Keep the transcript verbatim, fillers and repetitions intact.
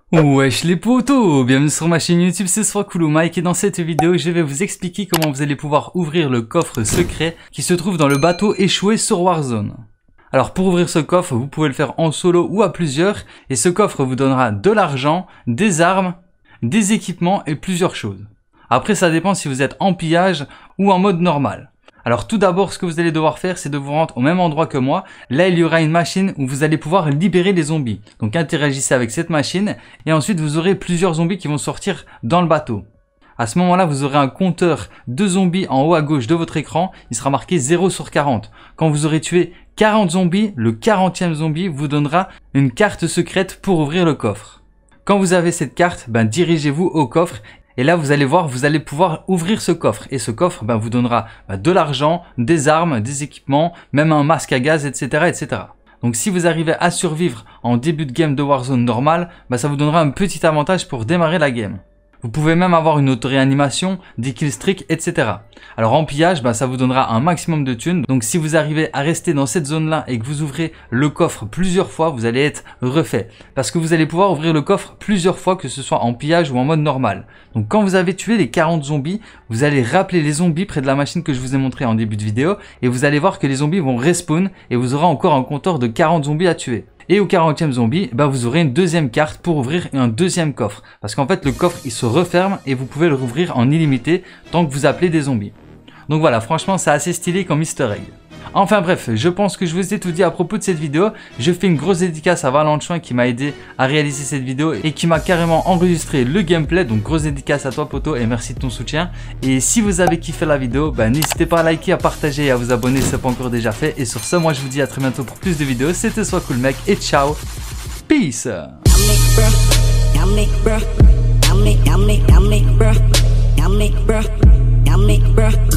Wesh les potos, bienvenue sur ma chaîne YouTube, c'est Swakulu Mike et dans cette vidéo je vais vous expliquer comment vous allez pouvoir ouvrir le coffre secret qui se trouve dans le bateau échoué sur Warzone. Alors pour ouvrir ce coffre, vous pouvez le faire en solo ou à plusieurs et ce coffre vous donnera de l'argent, des armes, des équipements et plusieurs choses. Après ça dépend si vous êtes en pillage ou en mode normal. Alors tout d'abord, ce que vous allez devoir faire, c'est de vous rendre au même endroit que moi. Là, il y aura une machine où vous allez pouvoir libérer les zombies. Donc interagissez avec cette machine et ensuite vous aurez plusieurs zombies qui vont sortir dans le bateau. À ce moment-là, vous aurez un compteur de zombies en haut à gauche de votre écran. Il sera marqué zéro sur quarante. Quand vous aurez tué quarante zombies, le quarantième zombie vous donnera une carte secrète pour ouvrir le coffre. Quand vous avez cette carte, ben, dirigez-vous au coffre. Et là, vous allez voir, vous allez pouvoir ouvrir ce coffre. Et ce coffre ben, vous donnera ben, de l'argent, des armes, des équipements, même un masque à gaz, et cetera, et cetera. Donc si vous arrivez à survivre en début de game de Warzone normal, ben, ça vous donnera un petit avantage pour démarrer la game. Vous pouvez même avoir une auto-réanimation, des killstreaks, et cetera. Alors en pillage, ben, ça vous donnera un maximum de thunes. Donc si vous arrivez à rester dans cette zone-là et que vous ouvrez le coffre plusieurs fois, vous allez être refait. Parce que vous allez pouvoir ouvrir le coffre plusieurs fois, que ce soit en pillage ou en mode normal. Donc quand vous avez tué les quarante zombies, vous allez rappeler les zombies près de la machine que je vous ai montré en début de vidéo. Et vous allez voir que les zombies vont respawn et vous aurez encore un compteur de quarante zombies à tuer. Et au quarantième zombie, bah vous aurez une deuxième carte pour ouvrir un deuxième coffre. Parce qu'en fait, le coffre, il se referme et vous pouvez le rouvrir en illimité tant que vous appelez des zombies. Donc voilà, franchement, c'est assez stylé comme easter egg. Enfin bref, je pense que je vous ai tout dit à propos de cette vidéo. Je fais une grosse dédicace à Valentin qui m'a aidé à réaliser cette vidéo et qui m'a carrément enregistré le gameplay. Donc grosse dédicace à toi poto et merci de ton soutien. Et si vous avez kiffé la vidéo, bah, n'hésitez pas à liker, à partager et à vous abonner si ce n'est pas encore déjà fait. Et sur ce, moi je vous dis à très bientôt pour plus de vidéos. C'était Swakulu Mike et ciao. Peace. Yummy, bruh.